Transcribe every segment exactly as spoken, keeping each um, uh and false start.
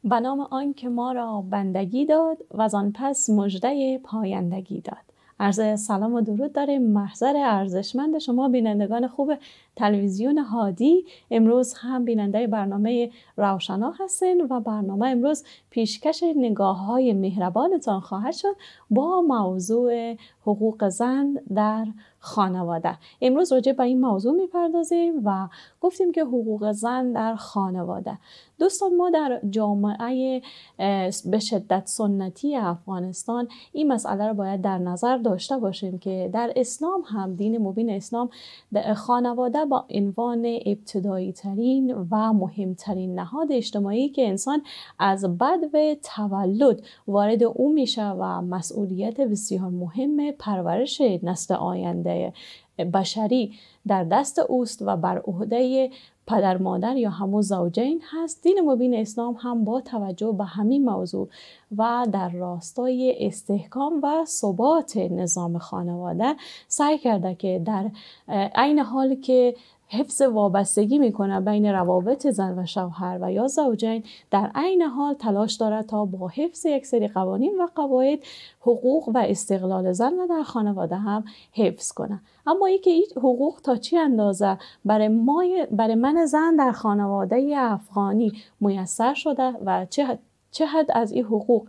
به نام آن که ما را بندگی داد و آن پس مژده پایندگی داد. عرض سلام و درود داریم محضر ارزشمند شما بینندگان خوب تلویزیون هادی. امروز هم بیننده برنامه روشنا هستین و برنامه امروز پیشکش نگاه های مهربانتان خواهد شد با موضوع حقوق زن در خانواده. امروز راجع به این موضوع میپردازیم و گفتیم که حقوق زن در خانواده. دوستان، ما در جامعه به شدت سنتی افغانستان این مسئله رو باید در نظر داشته باشیم که در اسلام هم، دین مبین اسلام، خانواده با عنوان ابتدایی ترین و مهمترین نهاد اجتماعی که انسان از بدو تولد وارد او میشه و مسئولیت بسیار مهم پرورش نسل آینده بشری در دست اوست و بر عهده پدر مادر یا همون زوجین هست. دین مبین اسلام هم با توجه به همین موضوع و در راستای استحکام و ثبات نظام خانواده سعی کرده که در عین حال که حفظ وابستگی میکنه بین روابط زن و شوهر و یا زوجین، در عین حال تلاش داره تا با حفظ یک سری قوانین و قواعد حقوق و استقلال زن و در خانواده هم حفظ کنه. اما ای که این حقوق تا چی اندازه برای ما، برای من زن در خانواده افغانی میسر شده و چه چه حد از این حقوق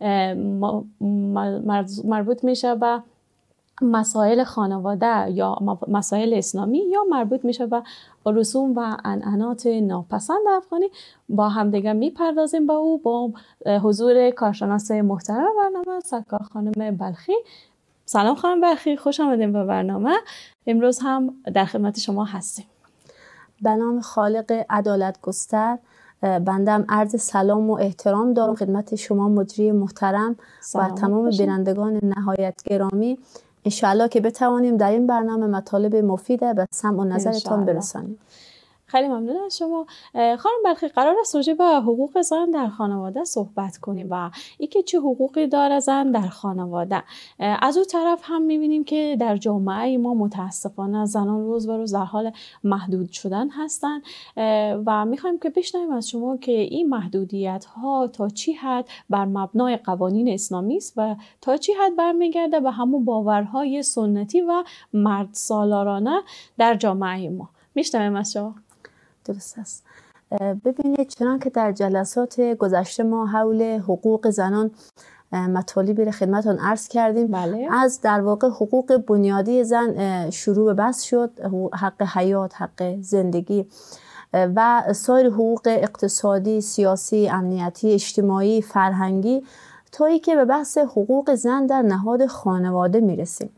مربوط میشه به مسائل خانواده یا مسائل اسلامی یا مربوط میشه به رسوم و عنعنات ناپسند افغانی، با همدیگه میپردازیم با او با حضور کارشناس محترم برنامه سرکار خانم بلخی. سلام خانم بلخی، خوش آمدیم به برنامه. امروز هم در خدمت شما هستیم. به نام خالق عدالت گستر، بندم عرض سلام و احترام دارم خدمت شما مجری محترم و تمام بینندگان نهایت گرامی. انشاءالله که بتوانیم در این برنامه مطالب مفیده به سمع و نظرتان برسانیم. خیلی ممنون از شما. خانم بلخی، قرار است راجع به حقوق زن در خانواده صحبت کنیم و اینکه چه حقوقی داره زن در خانواده. از اون طرف هم میبینیم که در جامعه ما متاسفانه زنان روز به روز در حال محدود شدن هستند و میخوایم که بشنویم از شما که این محدودیت ها تا چی حد بر مبنای قوانین اسلامی است و تا چی حد برمیگرده به همون باورهای سنتی و مرد سالارانه در جامعه ما. میشنویم از شما. درست است. ببینید، چنان که در جلسات گذشته ما حول حقوق زنان مطالبی را خدمتتون عرض کردیم. بله. از در واقع حقوق بنیادی زن شروع به بحث شد، حق حیات، حق زندگی و سایر حقوق اقتصادی، سیاسی، امنیتی، اجتماعی، فرهنگی، تا ای که به بحث حقوق زن در نهاد خانواده میرسیم.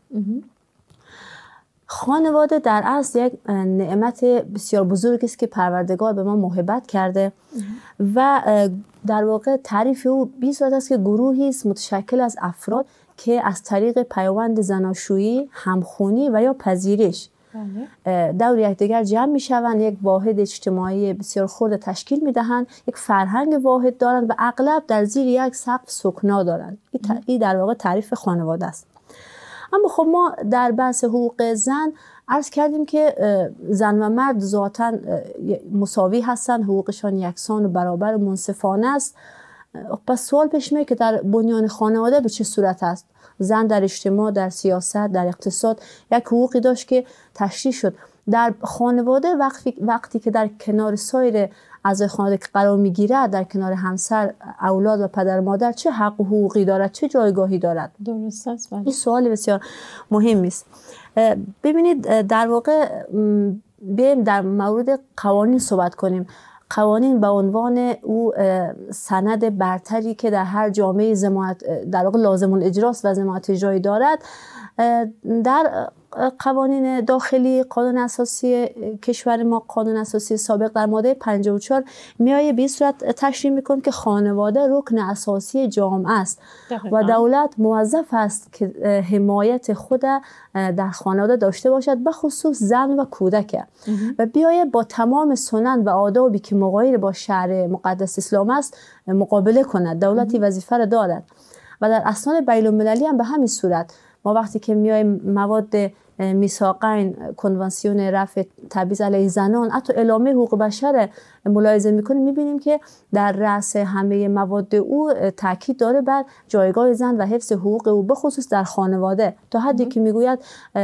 خانواده در اصل یک نعمت بسیار بزرگی است که پروردگار به ما محبت کرده و در واقع تعریف او به صورت است که گروهی است متشکل از افراد که از طریق پیوند زناشویی، همخونی و یا پذیرش دور یکدیگر جمع میشوند، یک واحد اجتماعی بسیار خرد تشکیل میدهند، یک فرهنگ واحد دارند و اغلب در زیر یک سقف سکنا دارند. این در واقع تعریف خانواده است. اما خب ما در بحث حقوق زن عرض کردیم که زن و مرد ذاتاً مساوی هستند، حقوقشان یکسان و برابر و منصفانه است. پس سوال پیش میاد که در بنیان خانواده به چه صورت است؟ زن در اجتماع، در سیاست، در اقتصاد یک حقوقی داشت که تشریح شد. در خانواده وقتی, وقتی که در کنار سایر اعضای خانواده قرار میگیرد، در کنار همسر، اولاد و پدر مادر، چه حق و حقوقی دارد، چه جایگاهی دارد؟ درست است. این سوال بسیار مهمی است. ببینید، در واقع بیایم در مورد قوانین صحبت کنیم. قوانین به عنوان او سند برتری که در هر جامعه ضمانت در واقع لازم الاجراست و ضمانت اجرایی دارد، در قوانین داخلی قانون اساسی کشور ما، قانون اساسی سابق در ماده پنجاه و چهار میایه به صورت تشریح میکنه که خانواده رکن اساسی جامعه است و دولت موظف است که حمایت خود در خانواده داشته باشد، به خصوص زن و کودک، و بیایه با تمام سنن و آدابی که مغایر با شرع مقدس اسلام است مقابله کند. دولتی وظیفه را دارد و در اسناد بین المللی هم به همین صورت. ما وقتی که میایم مواد میثاقین، کنوانسیون رفع تبعیض علیه زنان، حتی اعلامیه حقوق بشر ملاحظه میکنیم میبینیم که در رأس همه مواد او تاکید داره بر جایگاه زن و حفظ حقوق او، به خصوص در خانواده، تا حدی که میگوید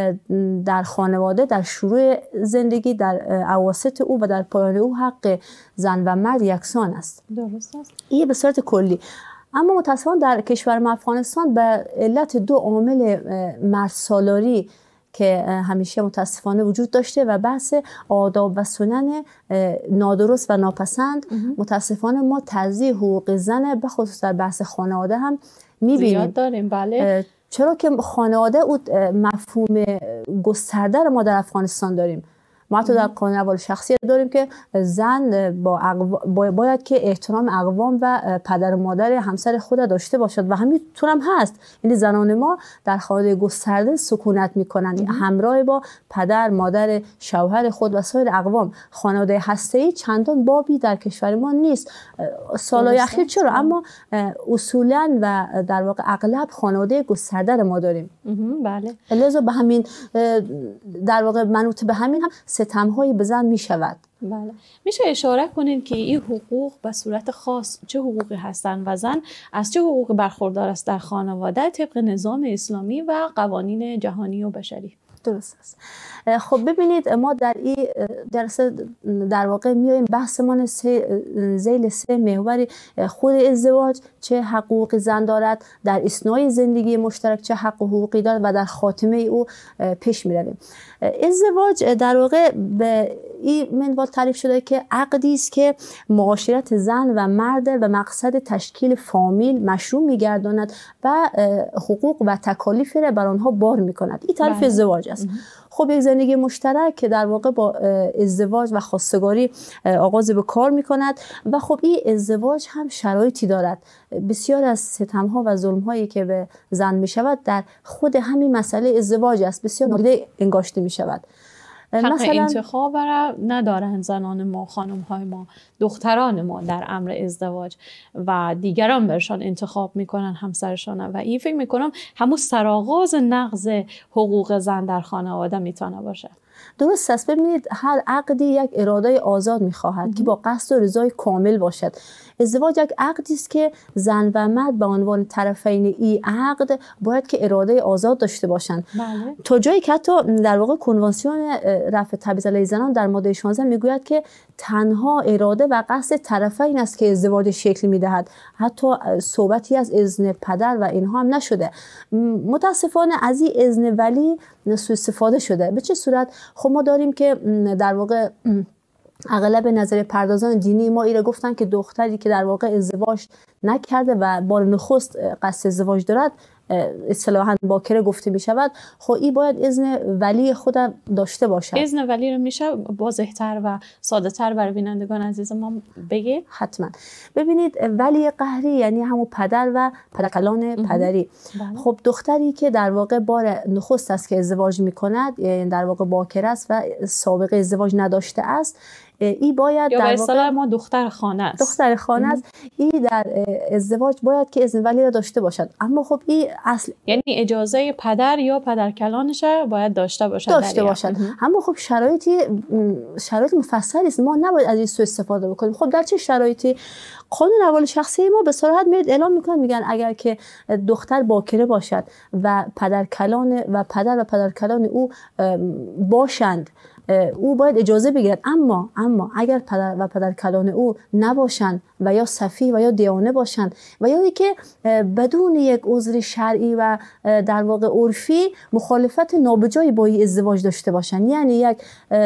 در خانواده در شروع زندگی، در اواسط او و در پایان او حق زن و مرد یکسان است. درست است. این به صورت کلی. اما متاسفانه در کشور ما افغانستان به علت دو عامل مرد سالاری که همیشه متاسفانه وجود داشته و بحث آداب و سنن نادرست و ناپسند، متاسفانه ما تضییع حقوق زن به خصوص در بحث خانواده هم میبینیم. زیاد داریم. بله. چرا که خانواده او مفهوم گسترده ما در افغانستان داریم. ما حتی در قانون اول شخصیت داریم که زن با اقو... باید که احترام اقوام و پدر و مادر همسر خود داشته باشد و همینطور هم هست. یعنی زنان ما در خانواده گسترده سکونت میکنند همراه با پدر، مادر، شوهر خود و سایر اقوام. خانواده هسته‌ای چندان بابی در کشور ما نیست سالهای اخیر. چرا؟ اما اصولا و در واقع اغلب خانواده گسترده ما داریم. بله. لذا به همین در واقع منوط به همین هم ستم‌هایی به زن می شود. بله. میشه اشاره کنید که این حقوق به صورت خاص چه حقوقی هستند و زن از چه حقوقی برخوردار است در خانواده طبق نظام اسلامی و قوانین جهانی و بشری؟ درست است. خب ببینید ما در این درس در واقع میایم بحثمان ذیل سه محوری خود ازدواج چه حقوق زن دارد، در اثنای زندگی مشترک چه حق و حقوقی دارد و در خاتمه او پیش میرویم. ازدواج در واقع به این منوال تعریف شده که عقدی است که معاشرت زن و مرد و مقصد تشکیل فامیل مشروع میگرداند و حقوق و تکالیف را بر آنها بار میکند. این تعریف ازدواج است. خب یک زندگی مشترک که در واقع با ازدواج و خواستگاری آغاز به کار میکند و خب این ازدواج هم شرایطی دارد. بسیار از ستم‌ها و ظلم‌هایی که به زن میشود در خود همین مسئله ازدواج است، بسیار نادیده انگاشته میشود. حق انتخاب را ندارند زنان ما، خانم‌های ما، دختران ما در امر ازدواج و دیگران برشان انتخاب میکنن همسرشان و این فکر میکنم همون سرآغاز نقض حقوق زن در خانواده میتونه باشه. درست است. ببینید هر عقدی یک اراده آزاد میخواهد که با قصد و رضای کامل باشد. ازدواج یک عقدی است که زن و مرد به عنوان طرفین این عقد باید که اراده آزاد داشته باشند. بله. تا جایی که حتی در واقع کنوانسیون رفع تبعیض علیه زنان در ماده شانزده میگوید که تنها اراده و قصد طرفین است که ازدواج شکل میدهد، حتی صحبتی از اذن پدر و اینها هم نشده. متاسفانه از این اذن ولی سوء استفاده شده. به چه صورت؟ خب ما داریم که در واقع اغلب نظر پردازان دینی ما ایره گفتن که دختری که در واقع ازدواج نکرده و بار نخست قصد ازدواج دارد اصطلاحاً باکره گفته می شود. خب این باید اذن ولی خود داشته باشد. اذن ولی رو میشه واضح‌تر و ساده‌تر برای بینندگان عزیز ما بگید؟ حتما. ببینید ولی قهری یعنی همون پدر و پدرکلان پدری. بله. خب دختری که در واقع بار نخست است که ازدواج می کند، یعنی در واقع باکره است و سابقه ازدواج نداشته است، ای باید یا در به اصطلاح ما دختر خانه است. دختر خانه است. ای در ازدواج باید که اذن ولی را داشته باشد. اما خب این اصل یعنی اجازه پدر یا پدرکلانش باید داشته باشد. داشته باشد. اما خب شرایطی شرایط مفصلی است. ما نباید از این سوء استفاده بکنیم. خب در چه شرایطی؟ قانون احوال شخصی ما به صراحت میاد اعلام میکنن، میگن اگر که دختر باکره باشد و پدرکلان و پدر و پدرکلان او باشند، او باید اجازه بگیرد. اما اما اگر پدر و پدرکلان او نباشند و یا سفیه و یا دیانه باشند و یا اینکه بدون یک عذر شرعی و در واقع عرفی مخالفت نابجایی با این ازدواج داشته باشند، یعنی یک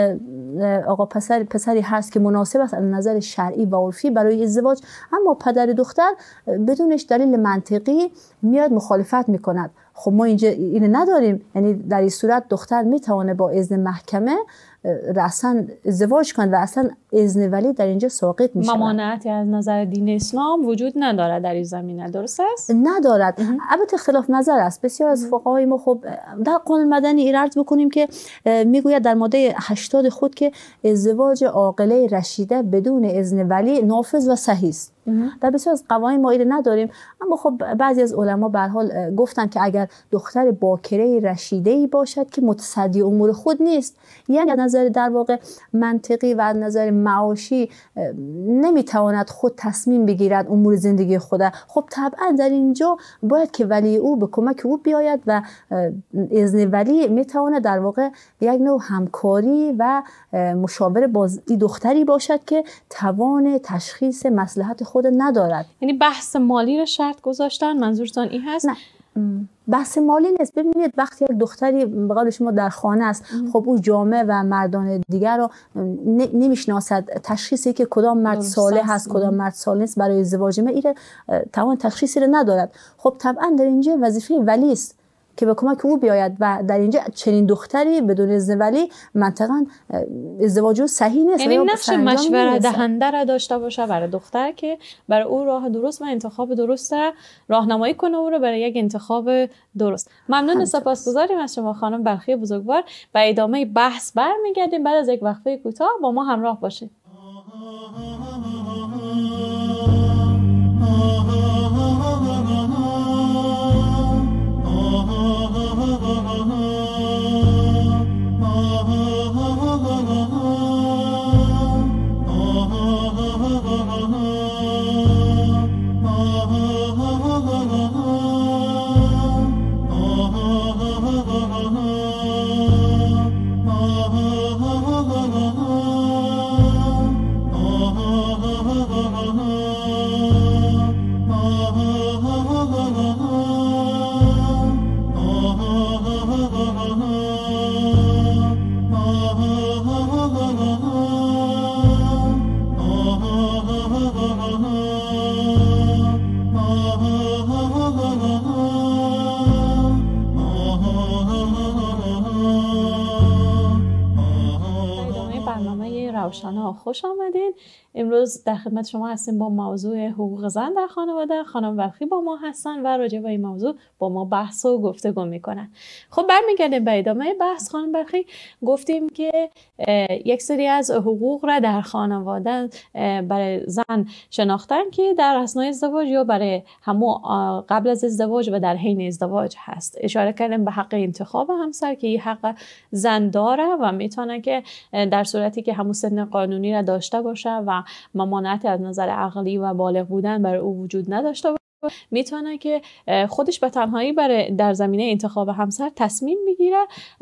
آقا پسر پسری هست که مناسب است از نظر شرعی و عرفی برای ازدواج، اما پدر دختر بدونش دلیل منطقی میاد مخالفت میکند. خب ما اینجا اینو نداریم. یعنی در این صورت دختر میتونه با اذن محکمه رأساً ازدواج کنند و اصلا اذن ولی در اینجا ساقط می شود. ممانعتی از نظر دین اسلام وجود ندارد در این زمینه، درست است؟ ندارد. البته اختلاف نظر است. بسیار از فقهای ما خب در قانون مدنی این عرض بکنیم که میگوید در ماده هشتاد خود که ازدواج عاقله رشیده بدون اذن ولی نافذ و صحیح است. در بسیار از قوانین ما اینو نداریم، اما خب بعضی از علما به هر حال گفتن که اگر دختر باکره رشیده‌ای باشد که متصدی امور خود نیست، یعنی از نظر در واقع منطقی و از نظر معاشی نمیتواند خود تصمیم بگیرد امور زندگی خود، خب طبعا در اینجا باید که ولی او به کمک او بیاید و اذن ولی میتواند در واقع یک نوع همکاری و مشاور با دختری باشد که توان تشخیص مصلحت خود ندارد. یعنی بحث مالی رو شرط گذاشتن، منظورتان این هست؟ نه، بحث مالی نیست. ببینید وقتی یک دختری به قول شما در خانه است، خب او جامعه و مردان دیگر رو نمیشناسد، تشخیصی که کدام مرد صالح هست کدام مرد صالح نیست برای ازدواج ما این توان تشخیصی رو ندارد. خب طبعا در اینجا وظیفه ولی است که به کمک او بیاید و در اینجا چنین دختری بدون اذن ولی منطقاً ازدواج او صحیح نیست. یعنی نقش مشوره دهنده را داشته باشه برای دختر که برای او راه درست و انتخاب درست را راهنمایی کنه او رو برای یک انتخاب درست. ممنون، سپاسگزاریم از شما خانم بلخی بزرگوار. به ادامه بحث برمیگردیم بعد از یک وقفه کوتاه. با ما همراه باشید. روشنا خوش آمدین. امروز در خدمت شما هستیم با موضوع حقوق زن در خانواده. خانم بلخی با ما هستن و راجع به این موضوع با ما بحث و گفتگو میکنن. خب برمیگردیم به ادامه بحث. خانم بلخی گفتیم که یک سری از حقوق را در خانواده برای زن شناختن که در اثناء ازدواج یا برای همو قبل از ازدواج و در حین ازدواج هست. اشاره کردیم به حق انتخاب همسر که این حق زن داره و میتونه که در صورتی که همون سن قانونی را داشته باشه و ممانعتی از نظر عقلی و بالغ بودن برای او وجود نداشته باشه میتونه که خودش به تنهایی برای در زمینه انتخاب همسر تصمیم بگیره.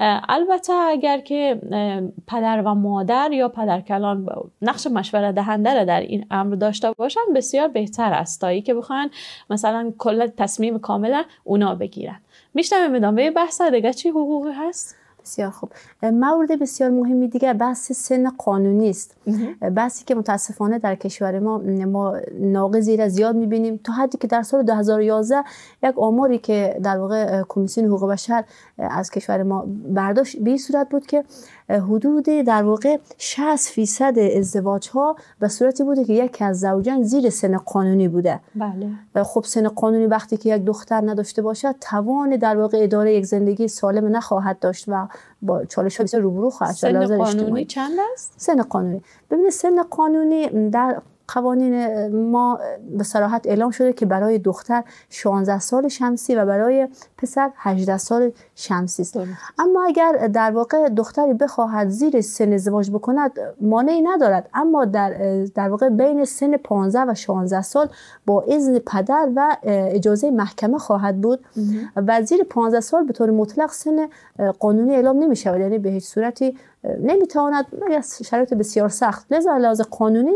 البته اگر که پدر و مادر یا پدرکلان نقش مشوره دهنده را در این امر داشته باشن بسیار بهتر است تا ای که بخوان مثلا کل تصمیم کاملا اونا بگیرن. میشنم ادامه بحث دیگه چی حقوقی هست؟ بسیار خوب. مورد بسیار مهمی دیگه بحث سن قانونی است. بحثی که متاسفانه در کشور ما ما ناقضی را زیاد می‌بینیم تا حدی که در سال دو هزار و یازده یک آماری که در واقع کمیسیون حقوق بشر از کشور ما برداشت به این صورت بود که حدود در واقع شصت فیصد ازدواج ها به صورتی بوده که یکی از زوجین زیر سن قانونی بوده. بله. خب سن قانونی وقتی که یک دختر نداشته باشد توان در واقع اداره یک زندگی سالم نخواهد داشت و با چالش بسیار روبرو خواهد شد. سن قانونی چند است؟ سن قانونی ببینید سن قانونی در قوانین ما به صراحت اعلام شده که برای دختر شانزده سال شمسی و برای پسر هجده سال شمسی است. اما اگر در واقع دختری بخواهد زیر سن ازدواج بکند مانعی ندارد، اما در در واقع بین سن پانزده و شانزده سال با اذن پدر و اجازه محکمه خواهد بود و زیر پانزده سال به طور مطلق سن قانونی اعلام نمی شود، یعنی به هیچ صورتی نمیتواند مگر شرایط بسیار سخت. لذا لحاظ قانونی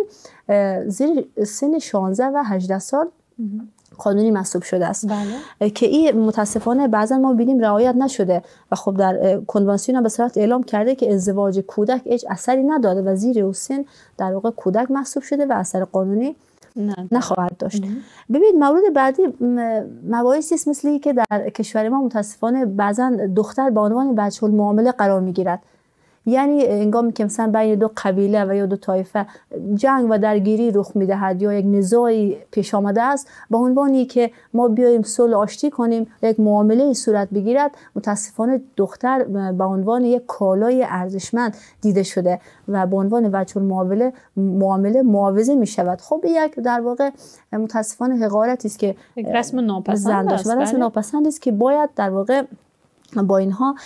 زیر سن شانزده و هجده سال قانونی محسوب شده است. بله. که این متاسفانه بعضا ما بینیم رعایت نشده و خب در کنوانسیون به صورت اعلام کرده که ازدواج کودک هیچ اثری نداره و زیر او سن در واقع کودک محسوب شده و اثر قانونی نه نخواهد داشت. ببینید مورد بعدی مباحثی است مثلی که در کشور ما متاسفانه بعضا دختر به عنوان بچه‌المعامله قرار میگیرد. یعنی انگامی که مثلا بین دو قبیله و یا دو طایفه جنگ و درگیری رخ میدهد یا یک نزاعی پیش آمده است، با عنوانی که ما بیایم صلح آشتی کنیم، یک معامله صورت بگیرد، متاسفانه دختر به عنوان یک کالای ارزشمند دیده شده و به عنوان وجه المعامله معامله معاوضه می شود. خب یک در واقع متاسفانه حقارتی است که رسم ناپسند است، و رسم ناپسند است که باید در واقع با اینها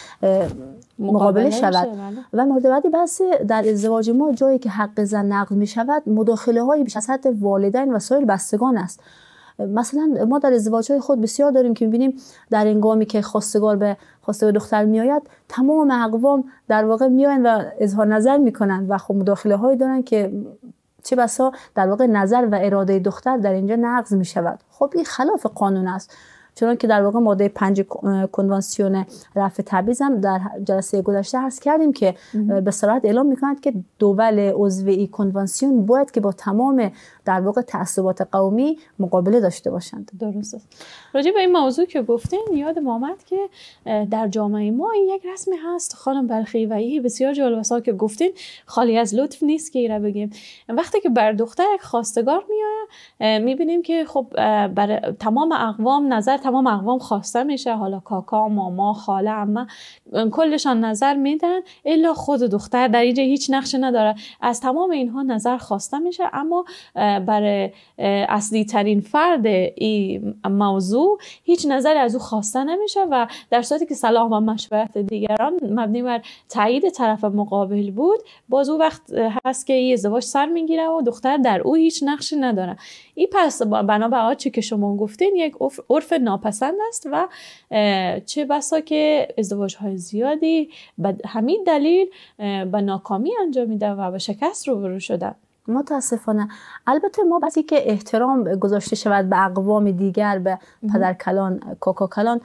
مقابله شود. و مورد بعدی بحث در ازدواج ما جایی که حق زن نقض می شود، مداخله های بیش از حد والدین و سایر بستگان است. مثلا ما در ازدواج‌های خود بسیار داریم که می‌بینیم در هنگامی که خواستگار به خواستگار دختر میآید، تمام اقوام در واقع میآیند و اظهار نظر میکنند و خب مداخله‌هایی دارن که چه بسا در واقع نظر و اراده دختر در اینجا نقض می شود. خب این خلاف قانون است، چون که در واقع ماده پنج کنوانسیون رفع تبعیض هم در جلسه گذشته عرض کردیم که به صراحت اعلام می‌کند که دول عضو این کنوانسیون باید که با تمام در واقع تعصبات قومی مقابله داشته باشند. درست است. راجع به این موضوع که گفتین یاد آمد که در جامعه ما این یک رسمی هست خانم بلخی و این بسیار جالب است که گفتین خالی از لطف نیست که اینا بگیم. وقتی که بر دختر یک خواستگار میاد می‌بینیم که خب بر تمام اقوام نظر تمام اقوام خواسته میشه، حالا کاکا، ماما، خاله، عمه کلشان نظر میدن، الا خود دختر در اینجا هیچ نقشی نداره. از تمام اینها نظر خواسته میشه، اما برای اصلی ترین فرد این موضوع هیچ نظری از او خواسته نمیشه و در صورتی که صلاح و مشورت دیگران مبنی بر تایید طرف مقابل بود، باز او وقت هست که این ازدواج سر میگیره و دختر در او هیچ نقشی نداره. این پس بنا به آنچه که شما گفتین یک عرف ناپسند است و چه بسا که ازدواج‌های زیادی به همین دلیل به ناکامی انجام میده و به شکست روبرو شدن. متاسفانه. البته ما بسی که احترام گذاشته شود به اقوام دیگر، به پدرکلان، کاکاکلان،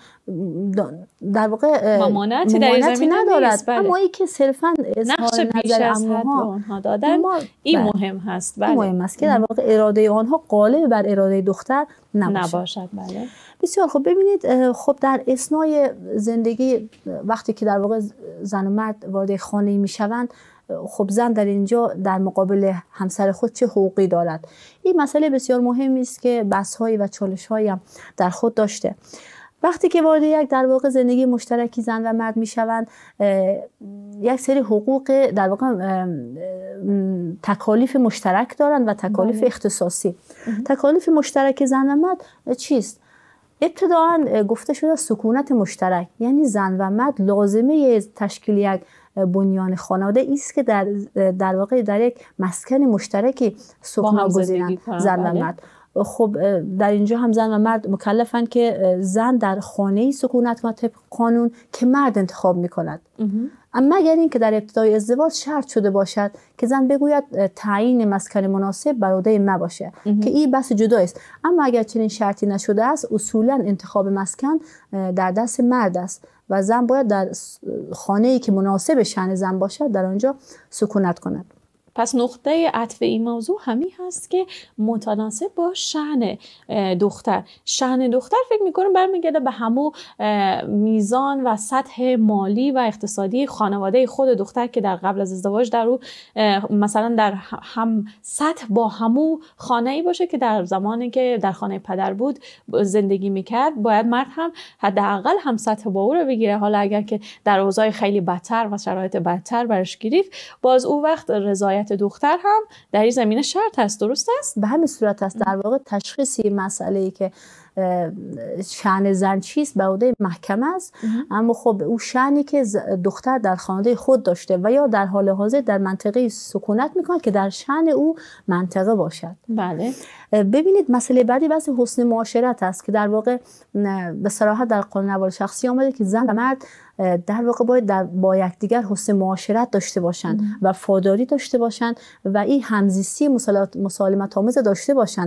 در واقع ممانعتی در زمینه ندارد، اما ای که صرفا اظهار نظر عموها دادن این مهم هست. بله. مهم است که در واقع اراده آنها غالب بر اراده دختر نباشد. نباشد. بله. بسیار خب. ببینید خب در اثنای زندگی وقتی که در واقع زن و مرد وارد خانه میشوند، خب زن در اینجا در مقابل همسر خود چه حقوقی دارد؟ این مسئله بسیار مهمی است که بحث‌هایی و چالش‌هایی هم در خود داشته. وقتی که وارد یک در واقع زندگی مشترکی زن و مرد میشوند، یک سری حقوق در واقع تکالیف مشترک دارند و تکالیف بله. اختصاصی. تکالیف مشترک زن و مرد چیست؟ ابتداعا گفته شده سکونت مشترک، یعنی زن و مرد لازمه تشکیل یک بنیان خانواده است که در در واقع در یک مسکن مشترکی سکنا گزینند زن و مرد. خب در اینجا هم زن و مرد مکلفن که زن در خانه‌ای سکونت کند طبق قانون که مرد انتخاب میکند. اما مگر اینکه در ابتدای ازدواج شرط شده باشد که زن بگوید تعیین مسکن مناسب بر عهده من باشه که این بحث جدا است. اما اگر چنین شرطی نشده است، اصولا انتخاب مسکن در دست مرد است و زن باید در خانه‌ای که مناسب شأن زن باشد در آنجا سکونت کند. پس نقطه عطف این موضوع همین هست که متناسب با شأن دختر. شأن دختر فکر میکنم برمیگرده به همون میزان و سطح مالی و اقتصادی خانواده خود دختر که در قبل از ازدواج در او مثلا در هم سطح با همون خانه‌ای باشه که در زمانی که در خانه پدر بود زندگی میکرد. باید مرد هم حداقل هم سطح با او رو بگیره. حالا اگر که در اوضاع خیلی بدتر و شرایط بدتر برش گرفت، باز او وقت رضایت دختر هم در این زمینه شرط هست. درست است؟ به همین صورت است. در واقع تشخیصی مسئله‌ای که شأن زن چیست به عهده محکمه است، اما خب او شأنی که دختر در خانواده خود داشته و یا در حال حاضر در منطقه سکونت میکنه که در شأن او منطقه باشد. بله. ببینید مسئله بعدی بحث حسن معاشرت است که در واقع به صراحت در قانون احوال شخصی آمده که زن و مرد در واقع باید در با یکدیگر حسن معاشرت داشته باشند و وفاداری داشته باشند و این همزیستی مسالمت آمیز داشته باشند.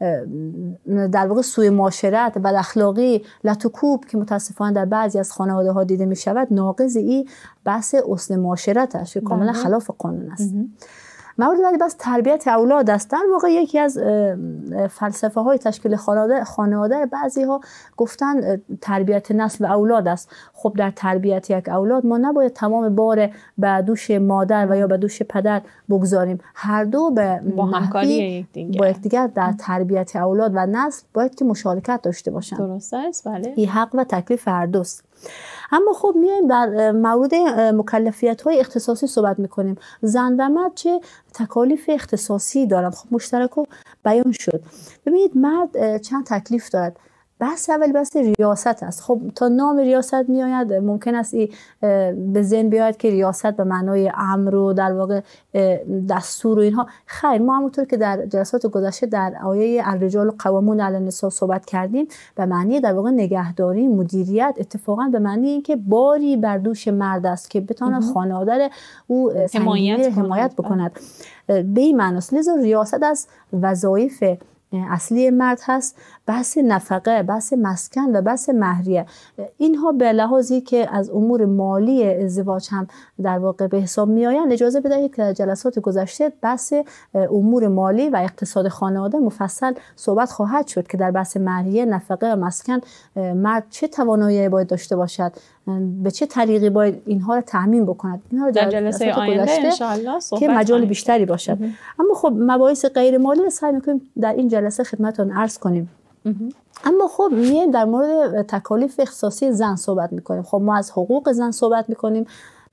در واقع سوء معاشرت، بد اخلاقی، لط و کوب که متاسفانه در بعضی از خانواده ها دیده می شود، ناقض این بحث حسن معاشرت است که کاملا خلاف قانون است. مورد بعدی بس تربیت اولاد است. در واقع یکی از فلسفه های تشکیل خانواده خانواده بعضی ها گفتن تربیت نسل و اولاد است. خب در تربیت یک اولاد ما نباید تمام بار به دوش مادر و یا به دوش پدر بگذاریم. هر دو به با همکاری یکدیگر با یکدیگر در تربیت اولاد و نسل باید که مشارکت داشته باشند. درست است. بله. این حق و تکلیف هر دوست. اما خب میایم در مورد مکلفیت های اختصاصی صحبت میکنیم. زن و مرد چه تکالیف اختصاصی دارن؟ خب مشترک و بیان شد. ببینید مرد چند تکلیف دارد. بحث اول بحث ریاست است. خب تا نام ریاست میآید ممکن است ای به ذهن بیاید که ریاست به معنای امر و در واقع دستور و اینها. خیر، ما همونطور که در جلسات گذشته در آیه الرجال قوامون علی النساء صحبت کردیم به معنی در واقع نگهداری، مدیریت، اتفاقا به معنی اینکه باری بر دوش مرد است که بتونه خانواده او حمایت حمایت بکند. به این معنی است. لذا ریاست از وظایف اصلی مرد هست. بحث نفقه، بحث مسکن و بحث مهریه، اینها به لحاظی که از امور مالی ازدواج هم در واقع به حساب می آیند اجازه بدهید که در جلسات گذشته بحث امور مالی و اقتصاد خانواده مفصل صحبت خواهد شد که در بحث مهریه، نفقه و مسکن مرد چه توانایی باید داشته باشد، به چه طریقی باید اینها را تامین بکند. اینها در جلسه آینده ان شاء الله که مجال بیشتری باشد. اما خب مباحث غیر مالی را سعی می‌کنیم در این جلسه خدمتتون عرض کنیم. اما خب میایم در مورد تکالیف اختصاصی زن صحبت میکنیم. خب ما از حقوق زن صحبت میکنیم،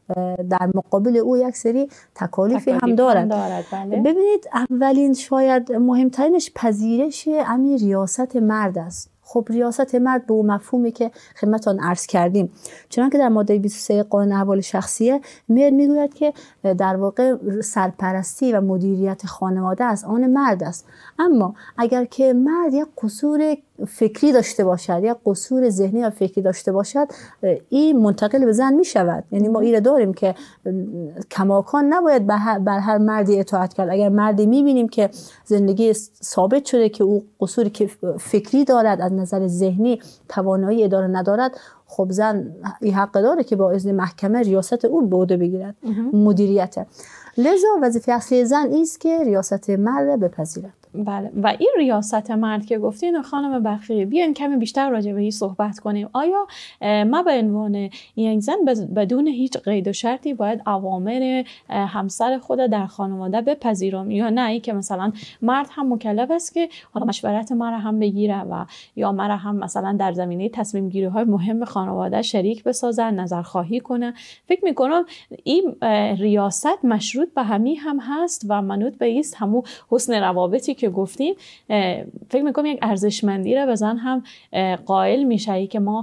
در مقابل او یک سری تکالیفی هم دارد, دارد بله. ببینید اولین شاید مهمترینش پذیرش امیر ریاست مرد است. خب ریاست مرد به اون مفهومی که خدمتتون عرض کردیم، چنانکه در ماده بیست و سه قانون احوال شخصیه میاد میگوید که در واقع سرپرستی و مدیریت خانواده از آن مرد است. اما اگر که مرد یک قصور فکری داشته باشد، یک قصور ذهنی و فکری داشته باشد، این منتقل به زن می شود. یعنی ما ایره داریم که کماکان نباید بر هر مردی اطاعت کرد. اگر مردی می بینیم که زندگی ثابت شده که او قصوری که فکری دارد، از نظر ذهنی توانایی اداره ندارد، خب زن این حق داره که با اذن محکمه ریاست اون به عهده بگیرد، مدیریت. لذا وظیفه اصلی زن است که ریاست مرد بپذیرد. بله. و این ریاست مرد که گفتین خانم برخی، بیاین کمی بیشتر راجع به این صحبت کنیم. آیا ما به عنوان یک زن بدون هیچ قید و شرطی باید اوامر همسر خود در خانواده بپذیرم، یا نه ای که مثلا مرد هم مکلف است که حالا مشورت مرا هم بگیره و یا مرا هم مثلا در زمینه تصمیم گیری های مهم خانواده شریک بسازه، نظر خواهی کنه؟ فکر میکنم این ریاست مشروط به همین هم هست و منوط به است همون حسن روابطی که گفتیم. فکر میکنم یک ارزشمندی را به زن هم قائل میشه که ما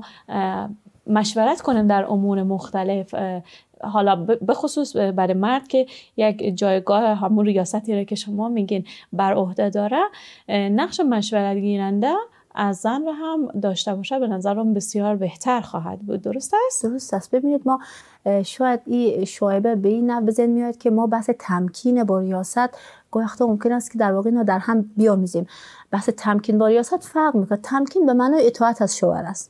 مشورت کنیم در امور مختلف، حالا به خصوص برای مرد که یک جایگاه همون ریاستی را که شما میگین بر عهده داره، نقش مشورت گیرنده از زن رو هم داشته باشه، به نظرم بسیار بهتر خواهد بود. درست است؟ درست است. ببینید ما شاید این شایبه به این نوع بزن میاد که ما بحث تمکین با ریاست گاهی وقتا ممکن است که در واقع اینا در هم بیامیزیم. بحث تمکین با ریاست فرق میکنه. تمکین به معنای اطاعت از شوهر است،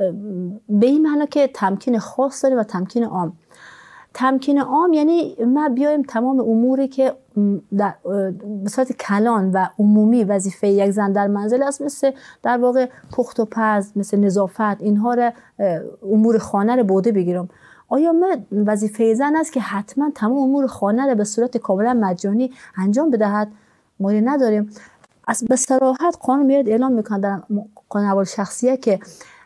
به این معنی که تمکین خاص داره و تمکین عام. تمکین عام یعنی ما بیایم تمام اموری که در به صورت کلان و عمومی وظیفه یک زن در منزل است، مثل در واقع پخت و پز، مثل نظافت، اینها را امور خانه را به عهده بگیرم. آیا من وظیفه زن است که حتما تمام امور خانه را به صورت کاملا مجانی انجام بدهد؟ ما نداریم. از به صراحت قانون میاد اعلام میکنه در قانون احوال شخصیه که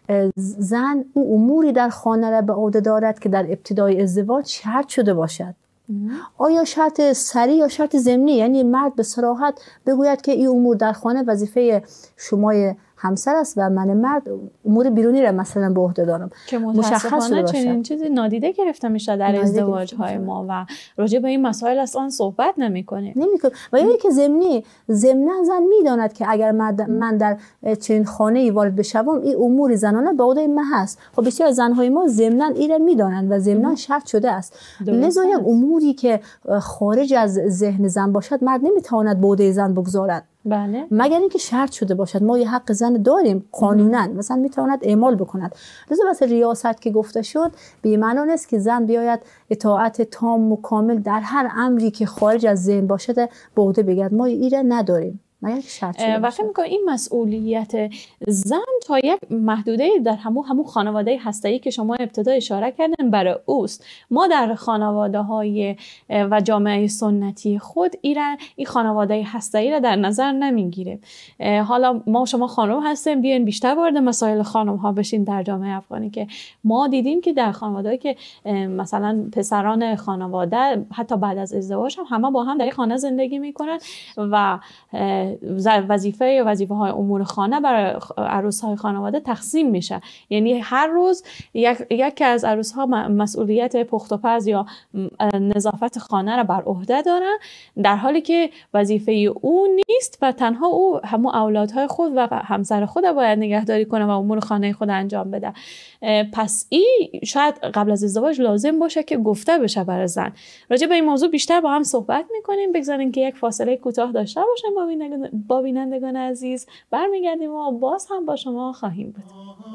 زن او اموری در خانه را به عهده دارد که در ابتدای ازدواج شرط شده باشد. آیا شرط سری یا شرط ضمنی؟ یعنی مرد به صراحت بگوید که این امور در خانه وظیفه شمای همسر است و من مرد امور بیرونی را مثلا به عهده دارم، که متاسفانه چنین چیزی نادیده گرفته میشه در ازدواج های ما و راجع به این مسائل اصلا صحبت نمیکنه نمیکنه و یا اینکه ضمنی ضمنا زن میداند که اگر من در چنین خانه ای وارد بشوم این امور زنانه به عهده من هست. خب بسیار زنهای ما ضمنا این را میدانند و ضمنا شرط شده است. لذا یک اموری که خارج از ذهن زن باشد مرد نمیتواند به عهده زن بگذارد. بله. مگر اینکه شرط شده باشد. ما یه حق زن داریم قانونا، مثلا میتواند اعمال بکند. لذا واسه ریاست که گفته شد به معنی نیست که زن بیاید اطاعت تام و کامل در هر امری که خارج از ذهن باشد به عهده بگیرد. ما ایره نداریم مگر شرط شده و فکر می‌کنم این مسئولیت زن تا یک محدوده در همون همون خانواده هسته‌ای که شما ابتدا اشاره کردن برای اوست. ما در خانواده‌های و جامعه سنتی خود ایران این خانواده هسته‌ای را در نظر نمیگیره. حالا ما شما خانم هستیم، بیاین بیشتر وارد مسائل خانم‌ها بشین در جامعه افغانی که ما دیدیم که در خانواده‌ای که مثلا پسران خانواده حتی بعد از ازدواج هم همه با هم در خانه زندگی می‌کنن و وظیفه وظیفه های امور خانه برای عروس های خانواده تقسیم میشه. یعنی هر روز یک یکی از عروس ها مسئولیت پخت و پز یا نظافت خانه را بر عهده دارن، در حالی که وظیفه او نیست و تنها او همون اولادهای خود و همسر خود باید نگهداری کنه و امور خانه خود انجام بده. پس این شاید قبل از ازدواج لازم باشه که گفته بشه برای زن. راجع به این موضوع بیشتر با هم صحبت میکنیم. بگذارین که یک فاصله کوتاه داشته باشیم با بینندگان عزیز. برمیگردیم و باز هم با شما خواهیم بود.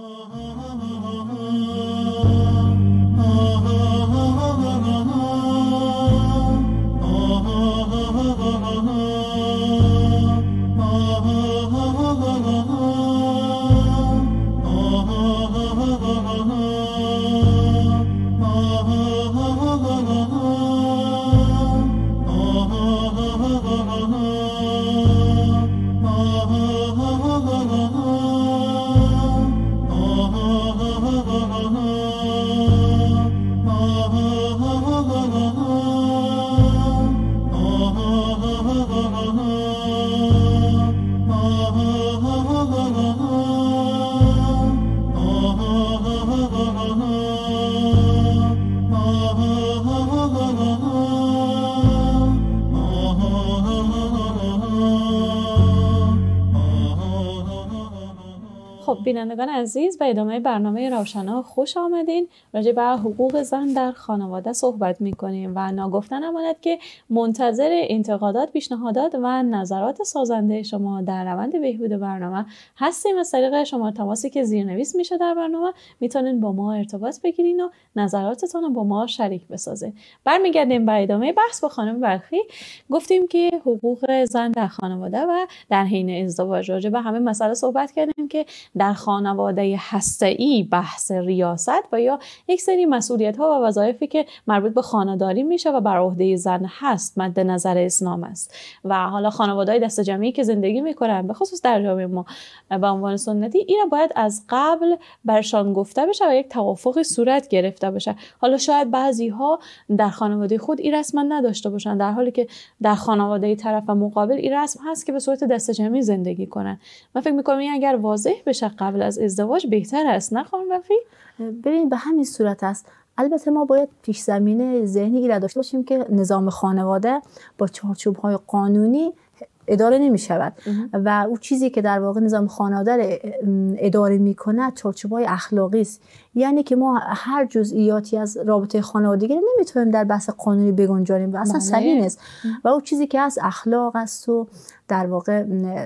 خب بینندگان عزیز، به ادامه برنامه روشنا خوش آمدین. راجع به حقوق زن در خانواده صحبت می‌کنیم و ناگفتن امانت که منتظر انتقادات، پیشنهادات و نظرات سازنده شما در روند بهبود برنامه هستیم. از طریق شماره تماسی که زیرنویس میشه در برنامه میتونین با ما ارتباط بگیرین و نظراتتون رو با ما شریک بسازین. برمیگردیم به ادامه بحث با خانم بلخی. گفتیم که حقوق زن در خانواده و در حین ازدواج. راجع به همه مسائل صحبت کردیم که در خانواده هسته‌ای بحث ریاست و یا یک سری مسئولیت‌ها و وظایفی که مربوط به خانه‌داری میشه و بر عهده زن هست مد نظر اسلام است. و حالا خانواده‌های دست جمعی که زندگی میکنن به خصوص در جامعه ما به عنوان سنتی، اینا باید از قبل برشان گفته بشه و یک توافقی صورت گرفته بشه. حالا شاید بعضی‌ها در خانواده خود این رسم نداشته باشن، در حالی که در خانواده طرف مقابل این رسم هست که به صورت دست جمعی زندگی کنن. من فکر می‌کنم این اگر واضح بشه قبل از ازدواج بهتر است، نه خانم وفی؟ ببینید به همین صورت است. البته ما باید پیش زمینه ذهنی ایراد داشته باشیم که نظام خانواده با چارچوب‌های قانونی اداره نمی شود و اون چیزی که در واقع نظام خانواده اداره می کند چارچوب‌های اخلاقی است. یعنی که ما هر جزئیاتی از رابطه خانوادگی نمیتونیم در بحث قانونی بگنجانیم و اصلا صحیح نیست. و اون چیزی که از اخلاق است و در واقع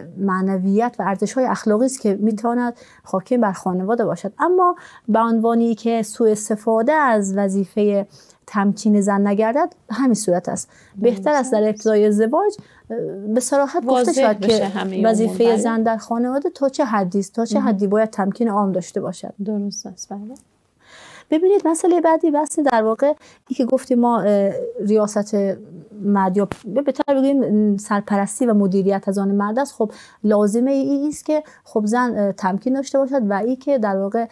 معنویت و ارزش‌های اخلاقی است که میتواند حاکم بر خانواده باشد. اما به عنوانی که سوء استفاده از وظیفه تمکین زن نگردد همین صورت است. بهتر است در ابتدای ازدواج به صراحت گفته شود که وظیفه زن در خانواده تا چه حدی است، تا چه حدی باید تمکین عام داشته باشد. درست است. بله. ببینید مسئله بعدی بحث در واقع این که گفتیم ما ریاست مرد یا بهتر بگیم سرپرستی و مدیریت از آن مرد است. خب لازمه ای است که خب زن تمکین داشته باشد و ای که در واقع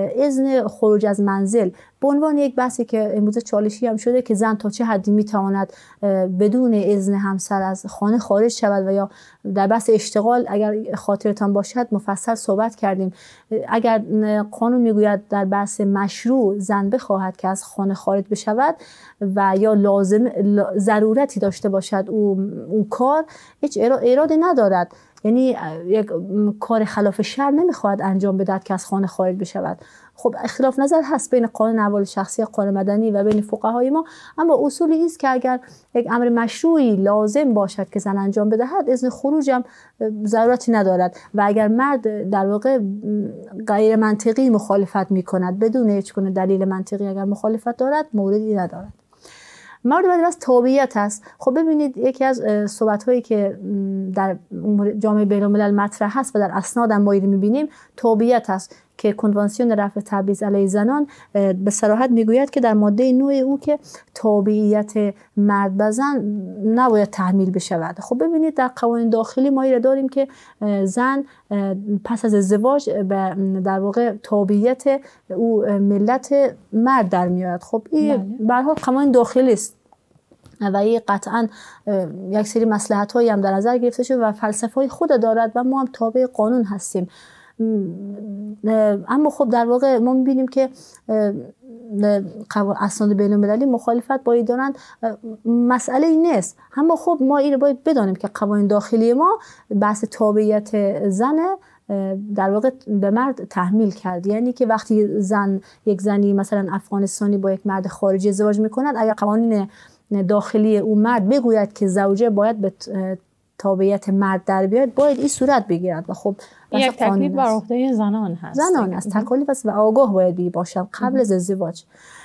اذن خروج از منزل به عنوان یک بحثی که امروز چالشی هم شده که زن تا چه حدی میتواند بدون اذن همسر از خانه خارج شود و یا در بحث اشتغال اگر خاطرتان باشد مفصل صحبت کردیم. اگر قانون میگوید در بحث مشروع زن بخواهد که از خانه خارج بشود و یا لازم ضرورتی داشته باشد او, او کار هیچ ایرادی ندارد یعنی یک کار خلاف شرع نمیخواهد انجام بدهد که از خانه خارج بشود. خب اختلاف نظر هست بین قانون احوال شخصی قانون مدنی و بین فقهای ما، اما اصولی است که اگر یک امر مشروعی لازم باشد که زن انجام بدهد، اذن خروج هم ضرورتی ندارد و اگر مرد در واقع غیر منطقی مخالفت میکند بدون هیچ گونه دلیل منطقی اگر مخالفت دارد، موردی ندارد. مورد بعدی از تابعیت است. خب ببینید یکی از صحبت هایی که در جامعه بین الملل مطرح هست و در اسناد هم ما میبینیم تابعیت است که کنوانسیون رفع تبعیض علیه زنان به صراحت میگوید که در ماده نه او که تابعیت مرد به زن نباید تحمیل بشود. خب ببینید در قوانین داخلی ما ایره داریم که زن پس از ازدواج به در واقع تابعیت او ملت مرد در میاد. خب این به هر حال قوانین داخلی است و این قطعا یک سری مصلحت هایی هم در نظر گرفته شده و فلسفه های خود دارد و ما هم تابع قانون هستیم. اما خب در واقع ما میبینیم که اسناد بین المللی مخالفت با این دارند، مسئله این نیست. اما خب ما این رو باید بدانیم که قوانین داخلی ما بحث تابعیت زن در واقع به مرد تحمیل کرد. یعنی که وقتی زن یک زنی مثلا افغانستانی با یک مرد خارجی ازدواج میکند، اگر قوانین داخلی او مرد بگوید که زوجه باید به تابعیت مرد در بیاد، باید این صورت بگیرد و خب یک تکلیف بر عهده زنان هست. زنان است، تکلیف است و آگاه باید بی باشند قبل از ازدواج.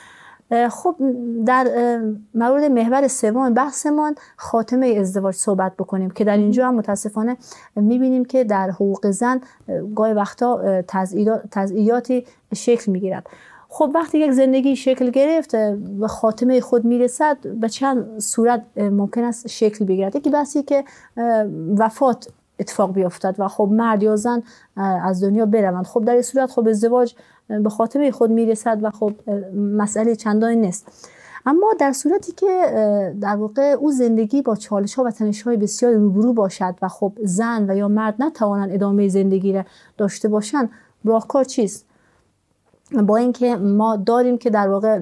خب در مورد محور سوم بحثمان خاتمه ازدواج صحبت بکنیم که در اینجا هم متاسفانه میبینیم که در حقوق زن گاهی وقتا تضییعاتی شکل میگیرد. خب وقتی یک زندگی شکل گرفت و خاتمه خود میرسد، به چند صورت ممکن است شکل بگیرد. یکی بحثی که وفات اتفاق بیفتد و خب مرد یا زن از دنیا بروند. خب در این صورت خب ازدواج به خاتمه خود میرسد و خب مسئله چندانی نیست. اما در صورتی که در واقع او زندگی با چالش ها و تنش های بسیار روبرو باشد و خب زن و یا مرد نتوانند ادامه زندگی را داشته باشند، راهکار چیست؟ با اینکه ما داریم که در واقع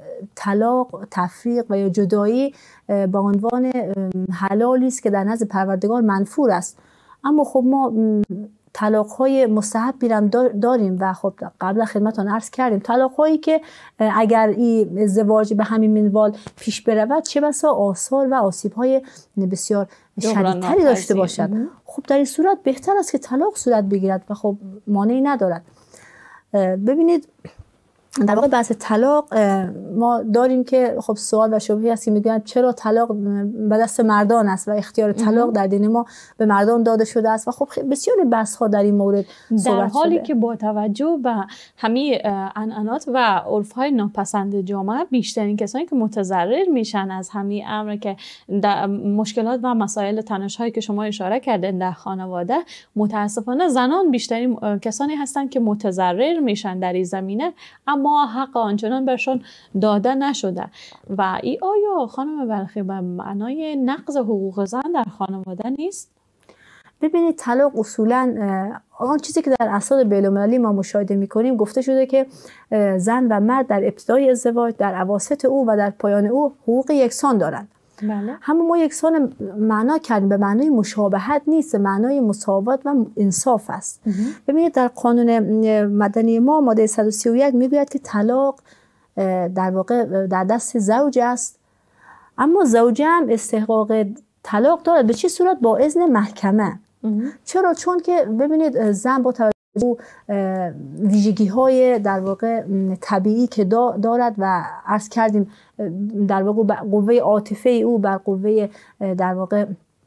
طلاق، تفریق و یا جدایی با عنوان حلالی است که در نزد پروردگار منفور است، اما خب ما طلاق‌های مستحبی هم داریم و خب قبلا خدمتتون عرض کردیم طلاق‌هایی که اگر این ازدواج به همین منوال پیش برود چه بسا آثار و آسیب‌های بسیار شدیدتری داشته باشد. خب در این صورت بهتر است که طلاق صورت بگیرد و خب مانعی ندارد. ببینید در واقع بحث طلاق ما داریم که خب سوال و شبهه هست که میگن چرا طلاق به دست مردان است و اختیار طلاق در دین ما به مردان داده شده است و خب بسیار بحث ها در این مورد صحبت شده. در حالی شده که با توجه به همه عنعنات و عرف های ناپسند جامعه، بیشترین کسانی که متضرر میشن از همه امر که مشکلات و مسائل تنش هایی که شما اشاره کردین در خانواده، متاسفانه زنان بیشترین کسانی هستند که متضرر میشن در این زمینه، اما حق آنچنان برشون داده نشده. و ای آیا خانم بلخی به معنای نقض حقوق زن در خانواده نیست؟ ببینید طلاق اصولا آن چیزی که در اسناد بین‌المللی ما مشاهده می‌کنیم گفته شده که زن و مرد در ابتدای ازدواج، در اواسط او و در پایان او حقوق یکسان دارند. بله. همون ما یکسان معنا کردیم، به معنای مشابهت نیست، به معنای مساوات و انصاف است. ببینید در قانون مدنی ما ماده صد و سی و یک میگوید که طلاق در واقع در دست زوج است، اما زوجه هم استحقاق طلاق دارد. به چه صورت؟ با اذن محکمه. چرا؟ چون که ببینید زن با توجه به ویژگی های در واقع طبیعی که دارد و عرض کردیم در واقع قوه عاطفه او بر قوه در واقع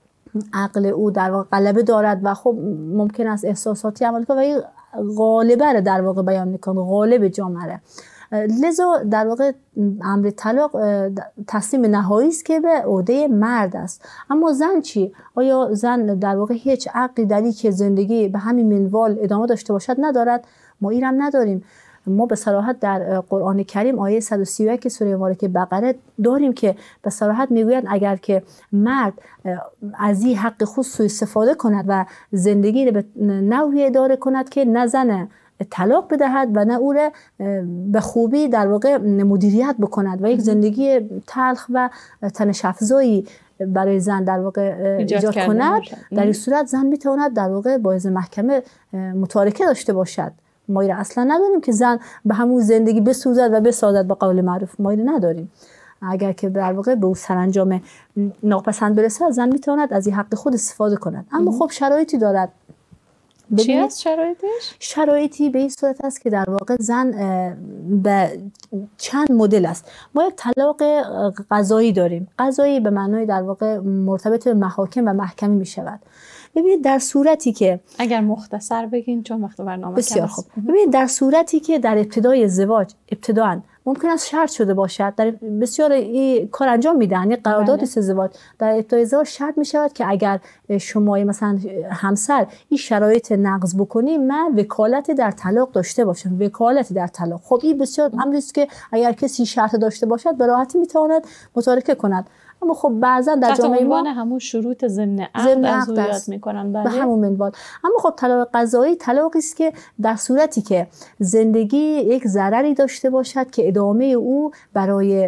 عقل او در واقع غلبه دارد و خب ممکن است احساساتی عمل کنه و این غالبه در واقع بیان میکنه، غالب جامعه. لذا در واقع امر طلاق تصمیم نهایی است که به عهده مرد است. اما زن چی؟ آیا زن در واقع هیچ حقی در این که زندگی به همین منوال ادامه داشته باشد ندارد؟ ما اینم نداریم. ما به صراحت در قرآن کریم آیه صد و سی و یک سوره مبارکه بقره داریم که به صراحت میگوید اگر که مرد از این حق خود سوء استفاده کند و زندگی رو به نوعی اداره کند که نه زن طلاق بدهد و نه او را به خوبی در واقع مدیریت بکند و یک زندگی تلخ و تنش افزایی برای زن در واقع ایجاد کند، در این صورت زن میتواند در واقع با اذن محکمه متارکه داشته باشد. ما اصلا نداریم که زن به همون زندگی بسوزد و بسازد به قول معروف، ما نداریم. اگر که در واقع به اون سرانجام ناپسند برسد، زن میتواند از این حق خود استفاده کند. اما خب شرایطی دارد. چی است شرایطش؟ شرایطی به این صورت است که در واقع زن به چند مدل است. ما یک طلاق قضایی داریم. قضایی به معنای در واقع مرتبط به محاکم و محکمه می شود. ببینید در صورتی که اگر مختصر بگین چون وقت برنامه بسیار خوب. ببینید در صورتی که در ابتدای ازدواج ابتداً ممکن است شرط شده باشد، در بسیار این کار انجام میدن، یک قرارداد ازدواج در ابتدای ازدواج شرط می شود که اگر شما مثلا همسر این شرایط نقض بکنی، من وکالت در طلاق داشته باشم. وکالت در طلاق، خب این بسیار امری است که اگر کسی شرط داشته باشد به راحتی میتواند متارکه کند. اما خب بعضا در جامعه ما همون شروط ضمن عقد از او یاد میکنن به همون منوال. اما خب طلاق قضایی طلاقی است که در صورتی که زندگی یک ضرری داشته باشد که ادامه او برای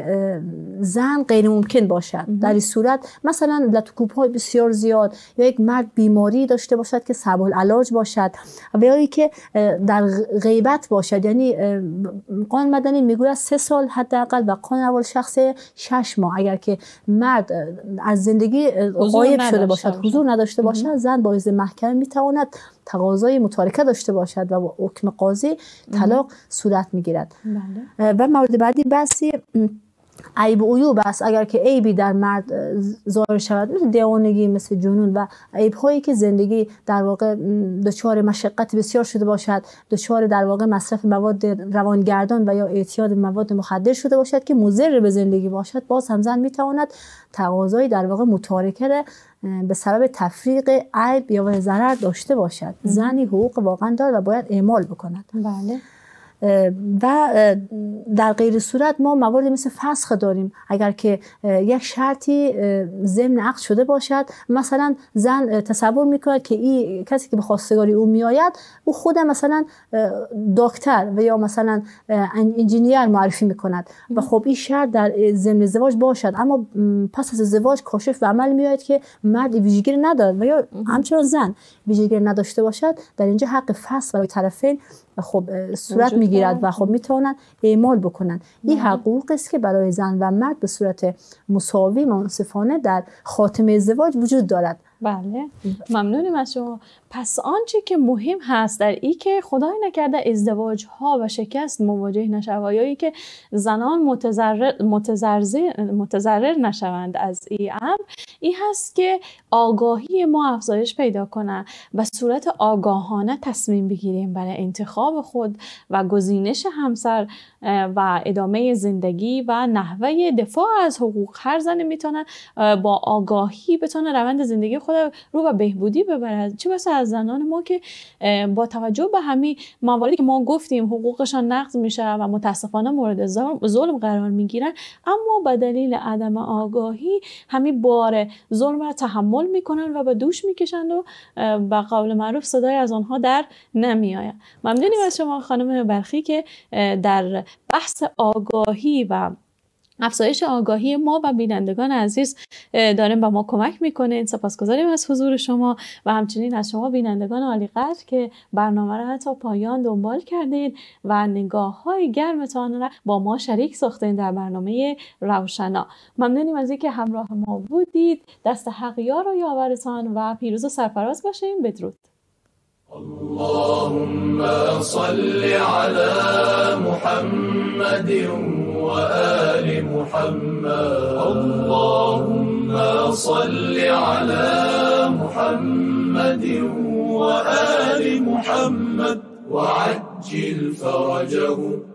زن غیر ممکن باشد. در این صورت مثلا لطکوب‌های بسیار زیاد، یا یک مرد بیماری داشته باشد که صعب العلاج باشد، و یا که در غیبت باشد. یعنی قانون مدنی میگوید سه سال حداقل و قانون اول شخصی شش ماه. اگر که مرد از زندگی غایب شده باشد، حضور نداشته باشد، زن با اذن محکمه میتواند تقاضای متارکه داشته باشد و با حکم قاضی طلاق صورت میگیرد. و مورد بعدی بحثی عیب و عیوب است. اگر که عیبی در مرد ظاهر شود، مثل دیوانگی، مثل جنون و عیب هایی که زندگی در واقع دچار مشقت بسیار شده باشد، دچار در واقع مصرف مواد روانگردان و یا اعتیاد مواد مخدر شده باشد که مضر به زندگی باشد، باز هم زن میتواند تقاضای در واقع متارکه به سبب تفریق عیب یا ضرر داشته باشد. زنی حقوق واقعا دارد و باید اعمال بکند. بله. و در غیر صورت ما موارد مثل فسخ داریم. اگر که یک شرطی ضمن عقد شده باشد، مثلا زن تصور میکند که این کسی که به خواستگاری او میآید او خود مثلا دکتر و یا مثلا انجینیر معرفی میکند و خب این شرط در ضمن ازدواج باشد، اما پس از ازدواج کاشف و عمل میآید که مرد ویژگی ندارد و یا همچنان زن ویژگی نداشته باشد. در اینجا حق فسخ برای طرفین خب صورت میگیرد و خب میتونن اعمال بکنن. این حقوق است که برای زن و مرد به صورت مساوی منصفانه در خاتمه ازدواج وجود دارد. بله، ممنونیم از شما. پس آنچه که مهم هست در این که خدای نکرده ازدواج ها و شکست مواجه نشوایی که زنان متضرر متضرر نشوند از این امر، این هست که آگاهی ما افزایش پیدا کنه و صورت آگاهانه تصمیم بگیریم برای انتخاب خود و گزینش همسر و ادامه زندگی و نحوه دفاع از حقوق. هر زن میتونه با آگاهی بتونه روند زندگی خود رو به بهبودی ببرد. چه بسا از زنان ما که با توجه به همین مواردی که ما گفتیم حقوقشان نقض میشه و متاسفانه مورد ظلم قرار میگیرن، اما به دلیل عدم آگاهی همین بار ظلم را تحمل میکنن و به دوش میکشند و به قول معروف صدای از آنها در نمیآید. ممنونیم از شما خانم بلخی که در بحث آگاهی و افزایش آگاهی ما و بینندگان عزیز داریم به ما کمک میکنه. سپاسگزاریم از حضور شما و همچنین از شما بینندگان عالی قدر که برنامه را تا پایان دنبال کردید و نگاه های گرمتان را با ما شریک ساختین در برنامه روشنا. ممنونیم از اینکه همراه ما بودید. دست حق یار و یاورتان و پیروز و سرفراز باشین. بدرود. اللهم صل على محمد وآل محمد. اللهم صل على محمد وآل محمد وعجل فرجهم